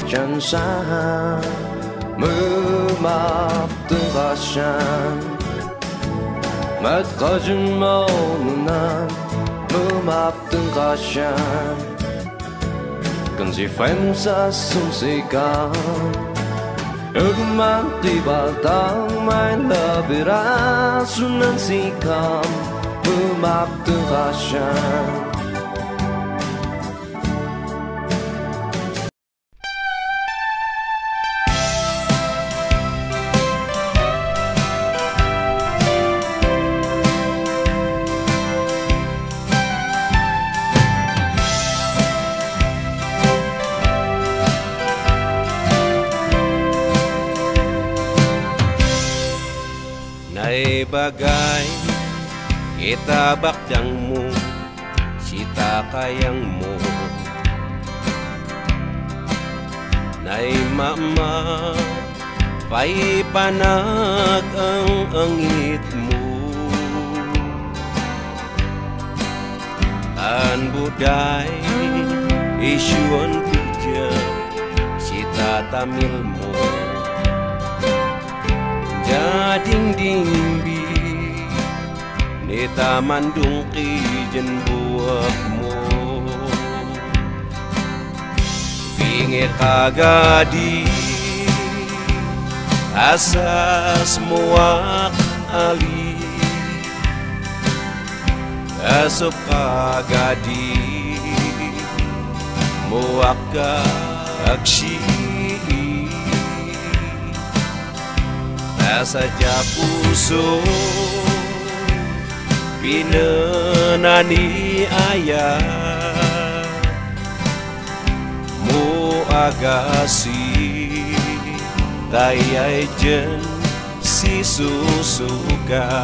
jansa memaafkan kasan Matkacın maunan memaafkan kasan Kan si fem sa sumsikam Ugman tibatang may labira Sunan sikam memaafkan kasan Nay bagay itabakjang mo sita kayang mo Nay mama pay panag ang angit mo An buday isyuan pija sita tamil mo Jading dingbi Nita mandung kijen buak mo Pinge kagadi Asas muak ali Asop kagadi Muak kakshi Saja puso pinenani ayah Mu agasi tayay jen si susuka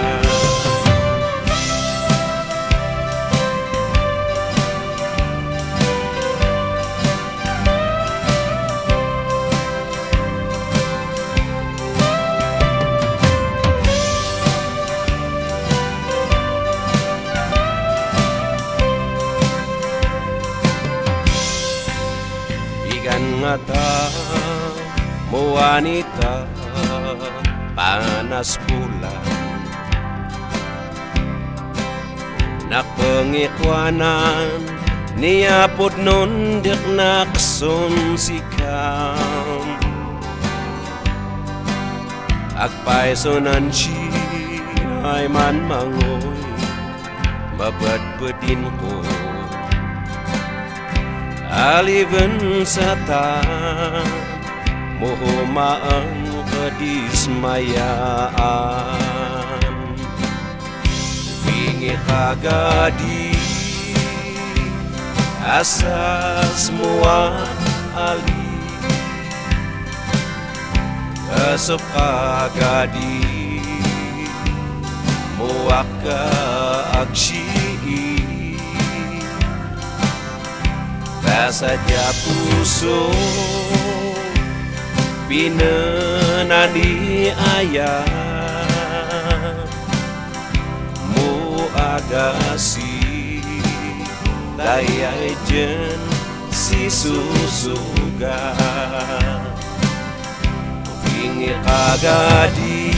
Mata mo wanita panas bulan Nakpengikwanan niapod nun dik nakson sikam Agpay sonan si ay man mangoy mabadbadin ko Aliven sata muhumaan kedismayaan Pingi kagadi asas muat ali Asap kagadi muak keaksi Saja puso pinenani ayah Mu agasi dayay jen si susuga Pingi kagadi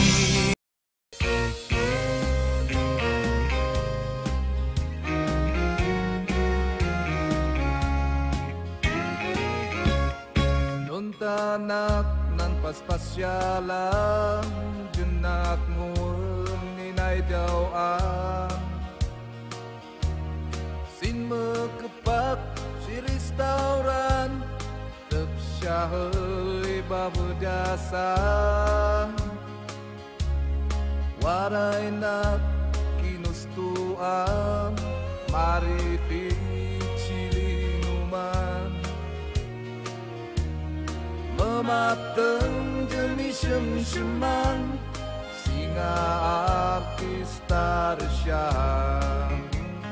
Tanak nan paspasyalan Jenak ngueng ninay dawaan Sin mekepak si restauran Tep syahai babedasan Waray nak kinustuan Mari cilinuman Memateng demi sem-seman Singa artis tarsyam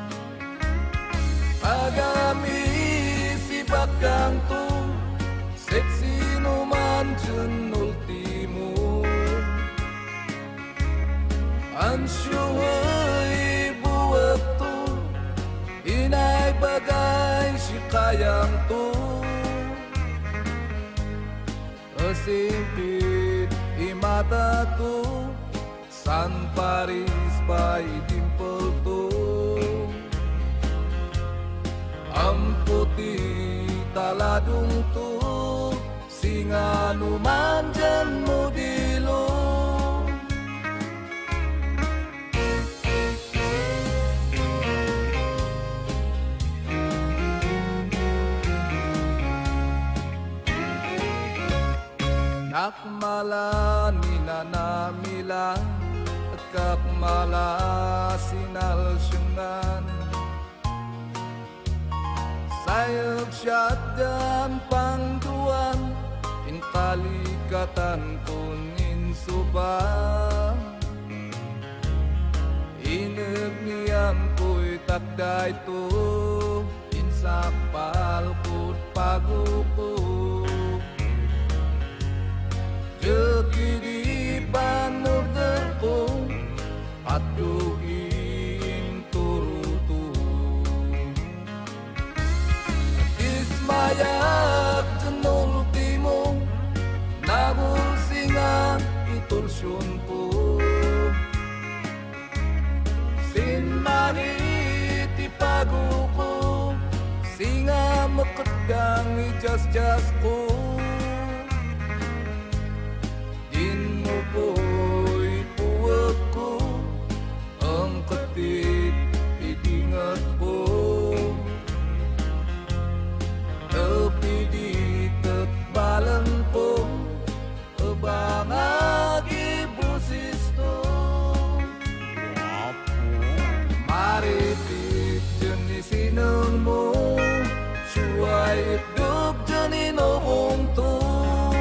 Agami si bakang tu Seksi numan jen ultimu Ansyuhai buat tu Inay bagay si kayang tu sempit di mataku, San Paris pai dimple tuh, amputi taladung tuh, singa nu manjan mudilu. Nakmala ninanamila, kakmala sinalsyungan, sayag syadyan pangduan, intalikatan kunin subang, ineg niyam kuy takday tu, insakpal kut paguku. Jeki panuterku aduhin turutu, ismayak jenul timu, nabul singa itul syunpu, sinmani tipaguku, singa mekedang ijas-jasku. Boy puwekku ang ketit idingatku, tapi di tetbalenku ebangagi busistu. Mari tip jenis inengmu, suai hidup jenis nohong tuh.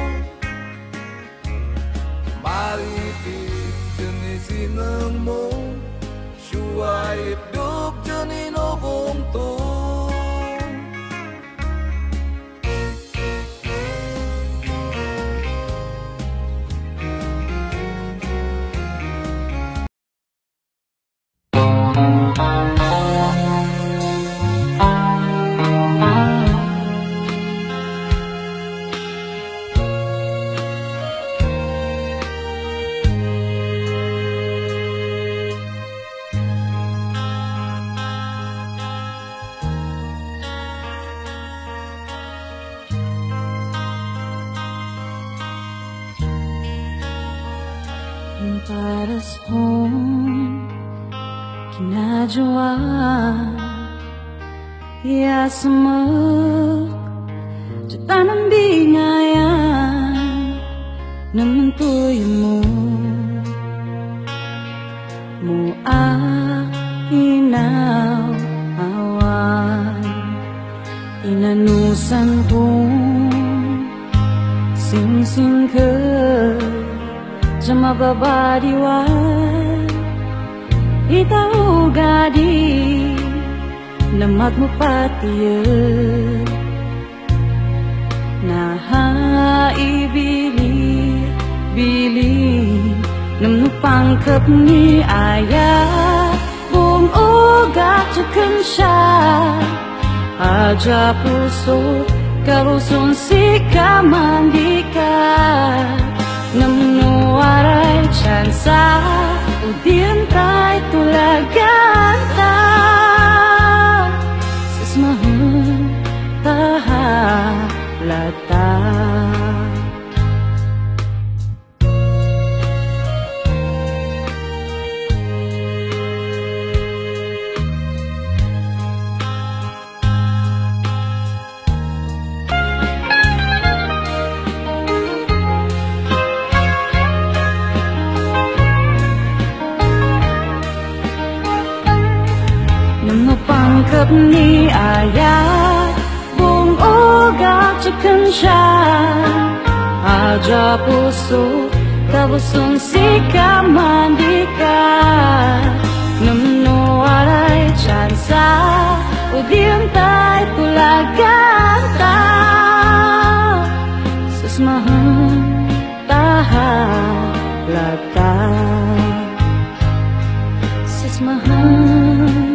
Mari jenis inengmu, suai hidup jenis nohong tuh. Paras home kinajwa ya semek jetanan bingayan nementuymu mu inaw awan inanusan kong sing ke Jama babadiwan Itau gadi Lemat mu patiye Naha ibili Nem nu pangkep ni ayah Bum uga ceken syah Aja puso Karusun si kamandika Nem warai chansa udiantai tulaganta sesmahun tahalata Pangkep ni ayah Bung uga ceken syah Aja puso Kabusun si kamandika Nem nu warai chansa Udiantai tulaganta Sesmahan tahalata Sesmahan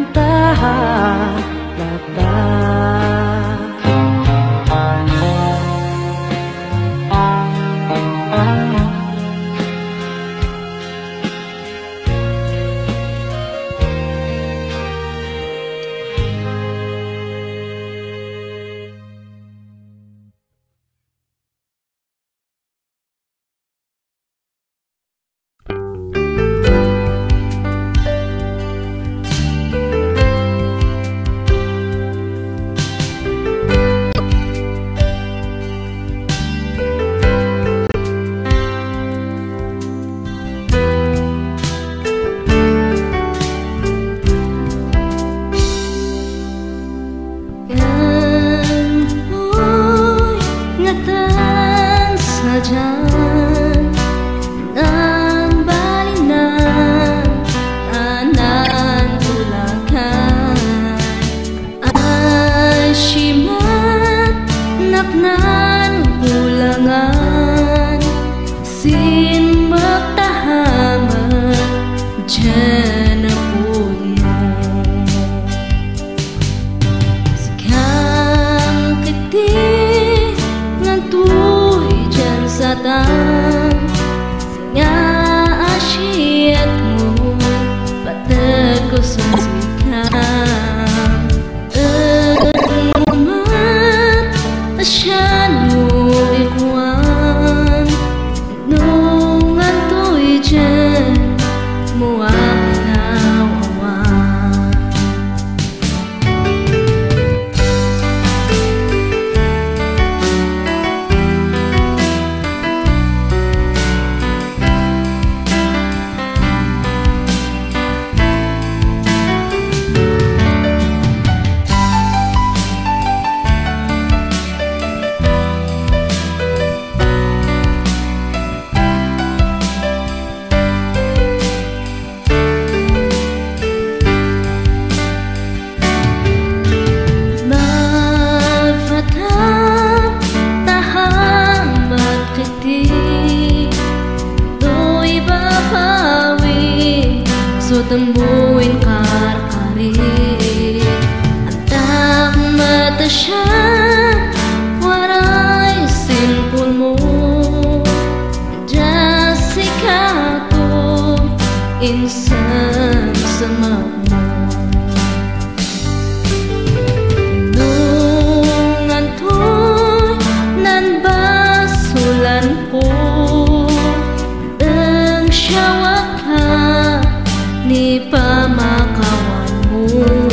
tahalata siya waray simpul mo Jessica ko insan sama mo nungan to'y nan basulan ko ang siyawa ka ni pamakawan mo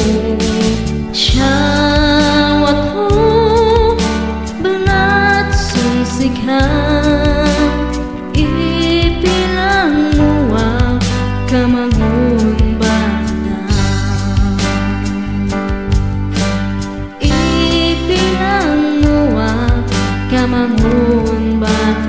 Siyawa ko bangat sungsigham ipilang muwag kamangun bata ipilang muwag kamangun bata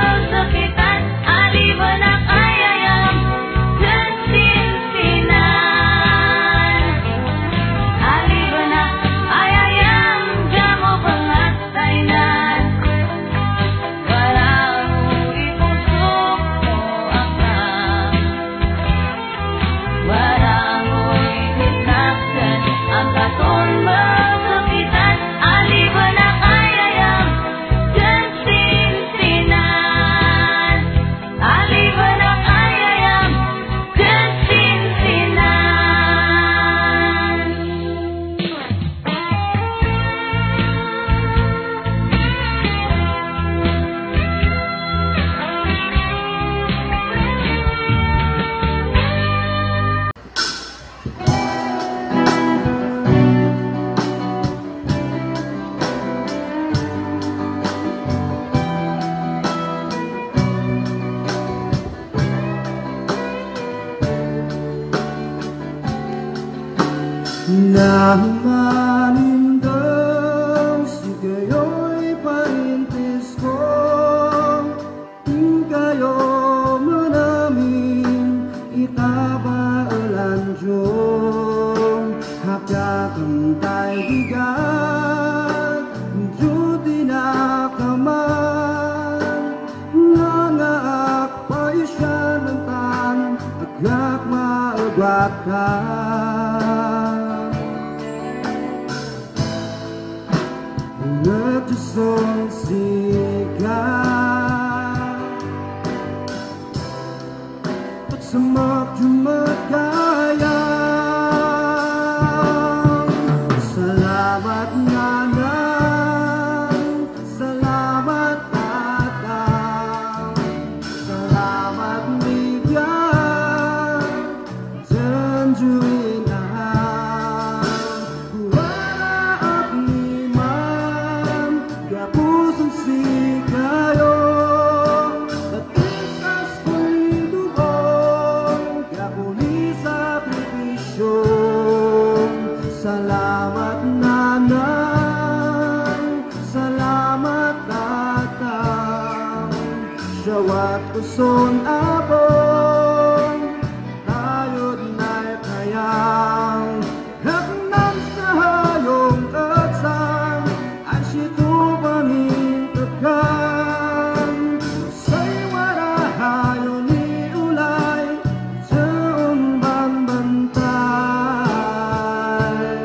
Alibanak ayayam dan sinsinan na manindang si kayo'y parintis ko. Di kayo manamin itabaalan Diyong hakakantay bigat Diyuti na kaman nangaak pa isya ng tan agak maagwat ka. Nagdusong sikat at samak jumagayang. Salamat nanang, salamat tatang, salamat bigyan, janjuin na pusong si kayo at isas ko'y dugong kapuli sa pribisyong. Salamat nanang, salamat tatang, siyawat uson abong tayo't na'y kayang haknang sa hayong katsang ay sito pamintagkan sa'y warahayo ni ulay siyang bambantay.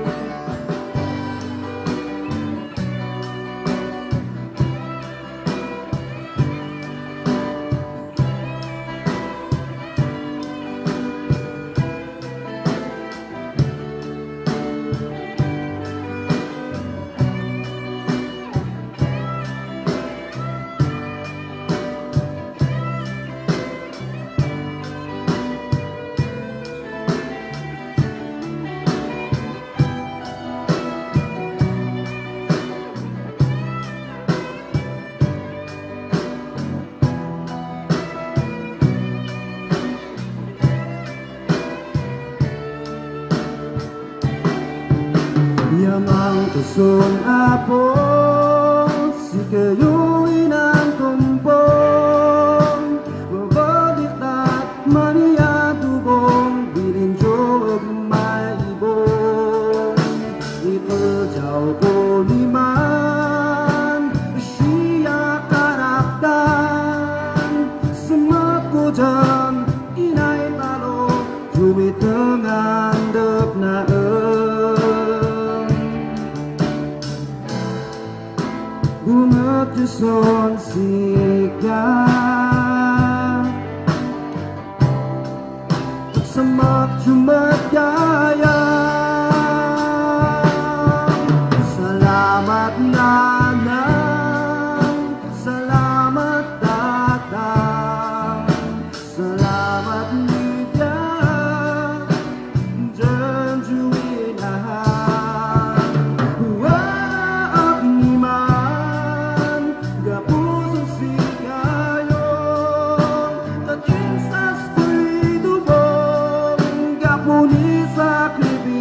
Yamang tuson apon si kayo'y nang tumpong babalik at maniya tubong bilin jog may ibong ipeljaw ko liman siya karaktan semako jam inay talo jumiteng andep na Nagdusong sikat at samak jumagayang. Salamat nanang, salamat tatang, salamat bigyan, janjuin ahang waak niman pusong si kayo at insas ko'y dubong kapuni sa kribi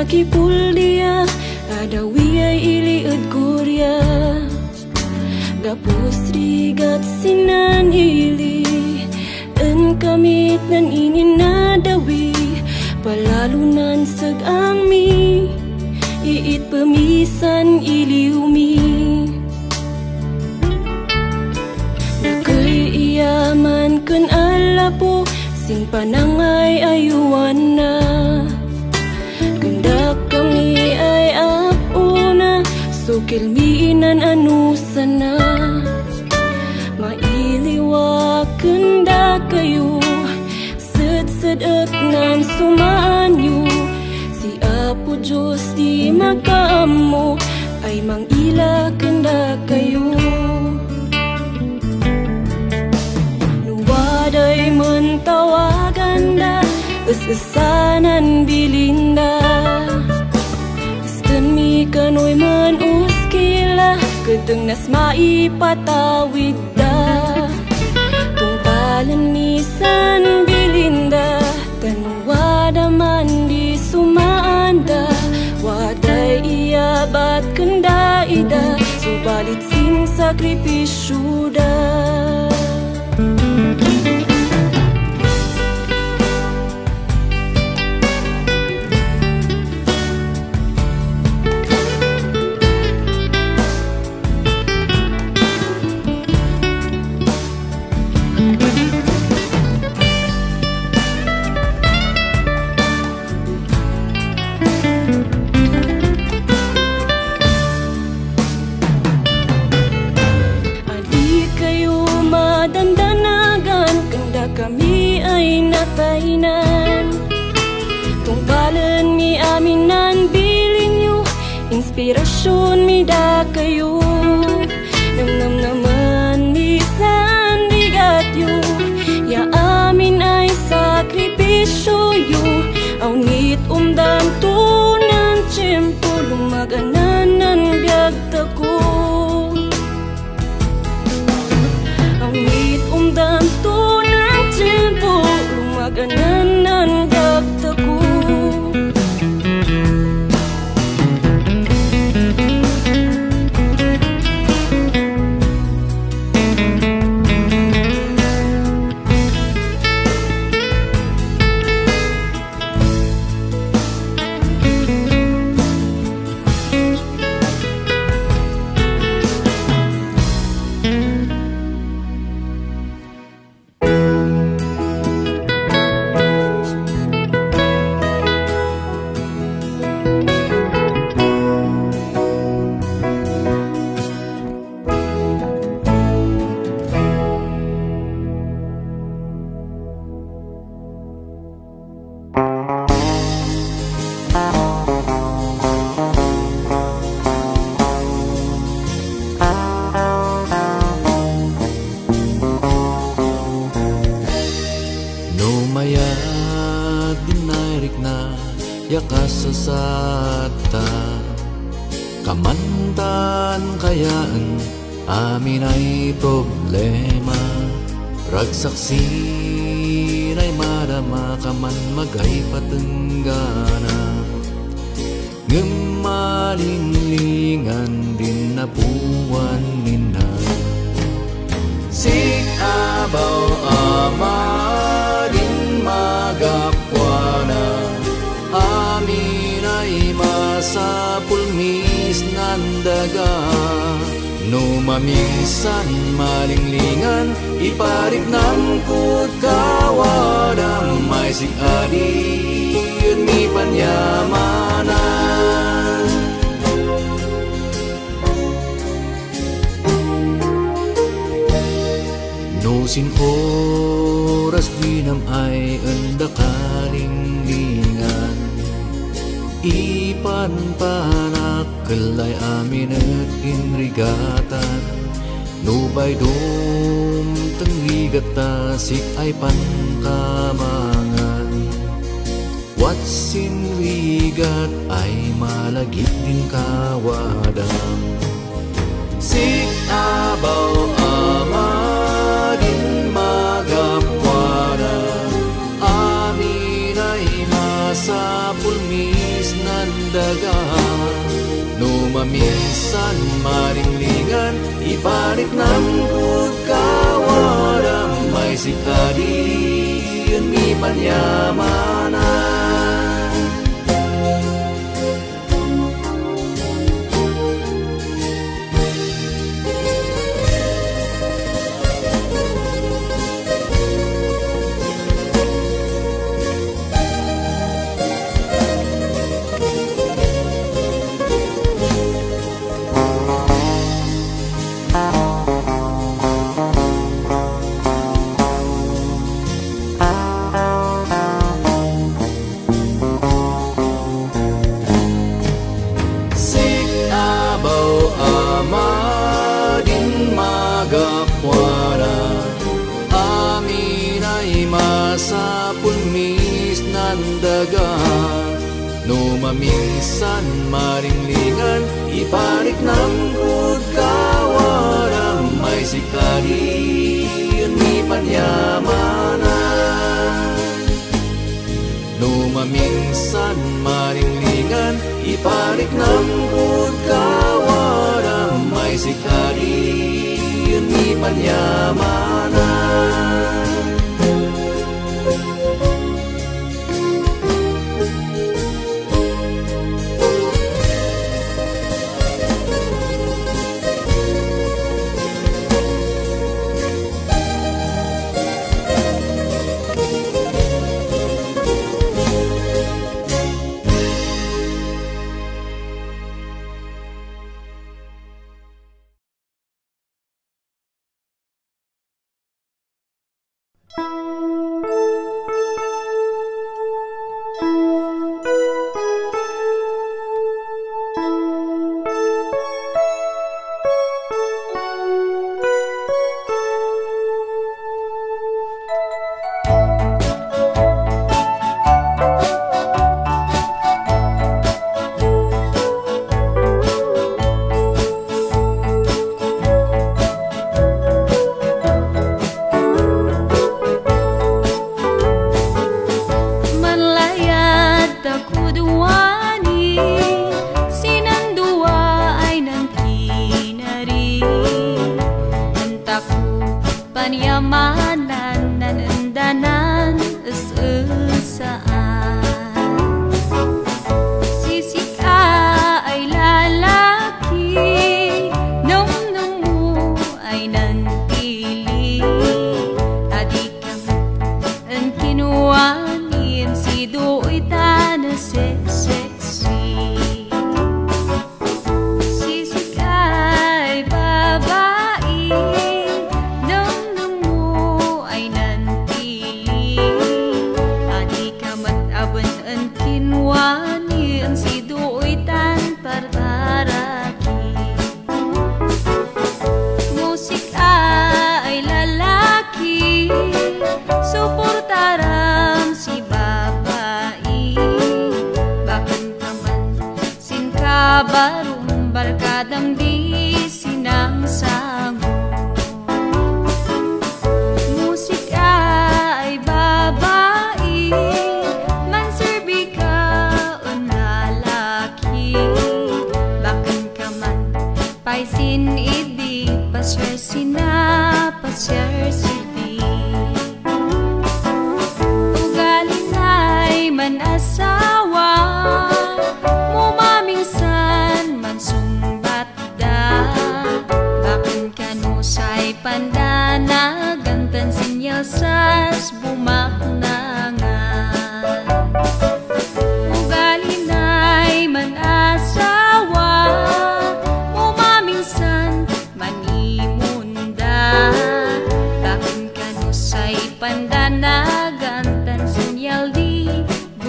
nakipulya adawi ay iliud kurya gapos rigat sinanili en kamit nan ininadawi palalunan sagang mi iit pemisan iliumi nakay iyaman kun alapo sing panangay ayuan na ganda kami ay apuna sukil miinan anu sana mailiwa kenda kayo sedek nan sumaanyo si Apo Diyos di makaamo ay mangila kenda kayo nuwaday mentawagan da usasanan bilinda istan mi kanoy man uskila keteng nas maipatawid da tungpalan misan bilinda tanwada man di sumaanda waday iyabat kenda ida subalit sing sakripisyo da kami ay natainan tungpalan mi aminan bilin nyo inspirasyon mi da kayo namnam naman misan bigat yo ya amin ay sakripisyo yo awnit umdan tunan tiyempo lumaganan ng biyag tako awnit umdan tunan tempo lumaganan ng dagtago yakasasata kamantan kayaan amin ay problema ragsaksi ay marama kaman magay patenggana gemalinglingan din napuan nina sik abaw ama din magapwana amin ay masapulmis nandaga no maminsan malinglingan iparik ng kutkawadang may sigadi yun mi panyamanan no sin oras dinam ay endakaling ipan panak kelay amin at inrigatan nubay dum tengrigata sik ay pankamangan watsin rigat ay malagit din kawadang sik abaw ama din magapwada amin ay masapulmi Minsan maringlingan iparit nam kut kawaram may sikadin mi panyamanan. Sa pulmis nandaga no maminsan maringlingan iparik ng kut kawaram may sikadin mi panyamanan. No maminsan maringlingan iparik ng kut kawaram may sikadin mi panyamanan. Barong barkadang di sinangsango. Musika ay babae, manserbi ka ang lalaki. Bakan ka man, paisin idi, pasyar sina, pasyar sidi. Ugali na'y man asawa, pandana gantan sinyal sas bumaknangan. Ugali na'y man-asawa, umaminsan manimunda. Bakit kanusay pandana gantan sinyal di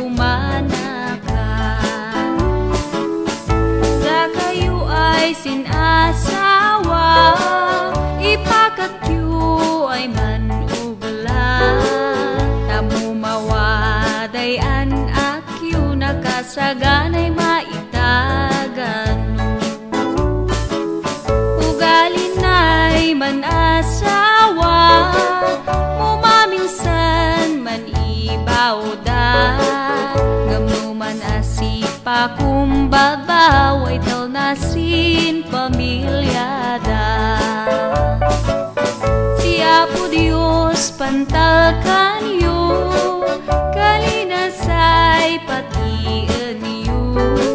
bumanakan. Da kayo ay sinasawa, ipakatyo ay manubla. Tamu mawadayan akyo nakasaganay maitagano. Ugali na'y man-asawa, mumaminsan man ibaw da. Ngam man asipa kumbabaw ay tal na asin pamilyada. Siapo Diyos pantalkan yu, kalinasay patiin yu,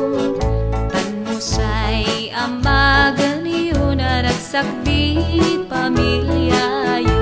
tanmusay amagan yu, naragsakbit pamilya yu.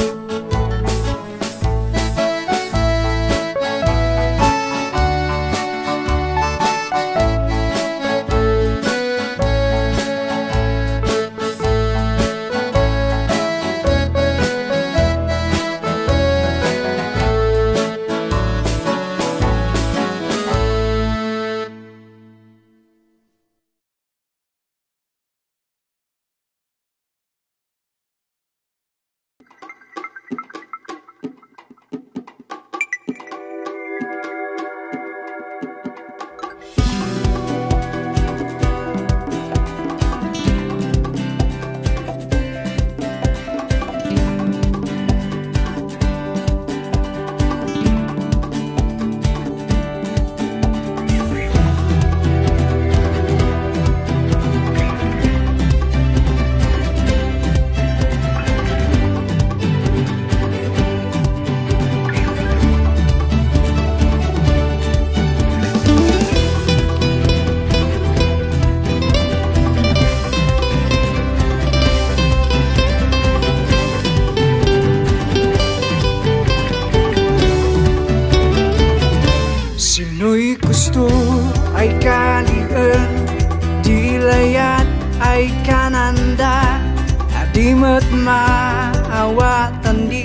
Sino'y gusto ay kalian, dilayat ay kananda, adimat maawatan di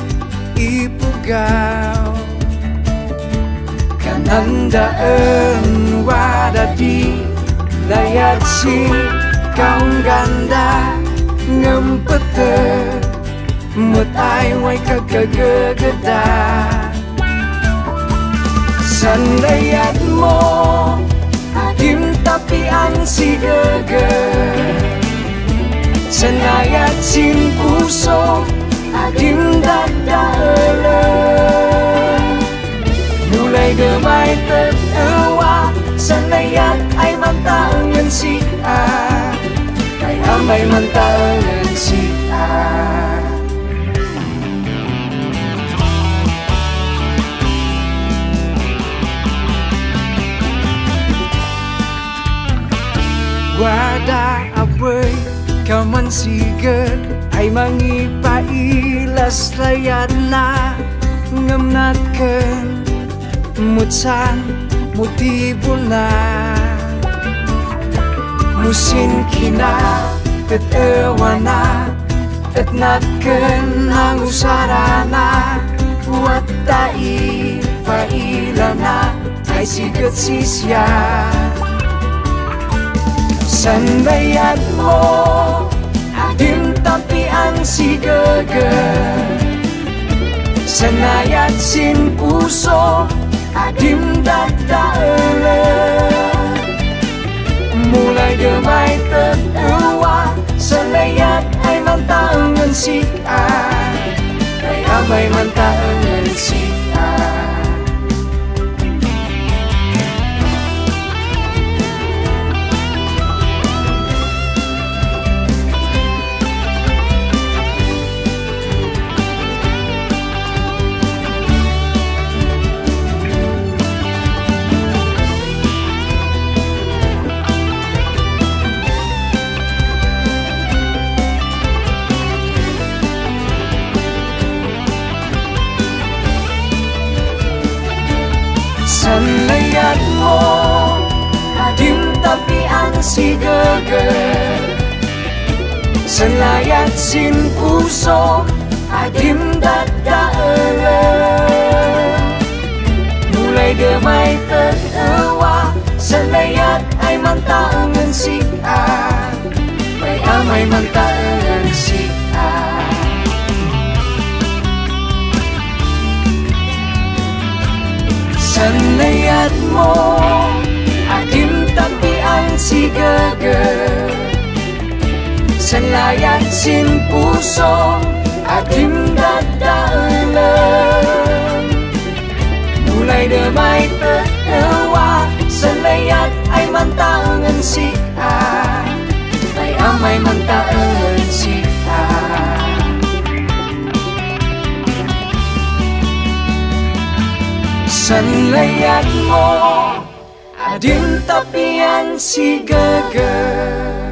ipugaw. Kanandaan wadadi, layat si kaung ganda, ngempete, matay way kagagagada. Sanlayat mo, adim tapi ang sigaga. Sanlayat sin puso, adim dagdaalan. Mulay gamay tatawa, sanlayat ay mantangan siya, ay amay mantangan siya. Wada aboy kaman sigad ay mangipailas layat na ngamnakan mutsan motibo na musin kina tatawa na at nakan ang usarana wat tai paila na ay sigad sisya. Sanlayat mo, adim tapi ang sigaga. Sanlayat sin puso, adim dagdaalan. Mulay gamay tatawa, sanlayat ay mantangan siya, ay amay mantangan siya. Sanlayat mo, adim tapi ang sigaga. Sanlayat sin puso, adim dagdaalan. Mulay gamay tatawa, sanlayat ay mantangan siya, ay amay mantangan siya. Sanlayat mo, adim tapi ang sigaga. Sanlayat sin puso, adim dagdaalan. Mulay damay tatawa, sanlayat ay mantaengan si Bay amai mantaengan si Sanlayat mo Adim tapian si Gaga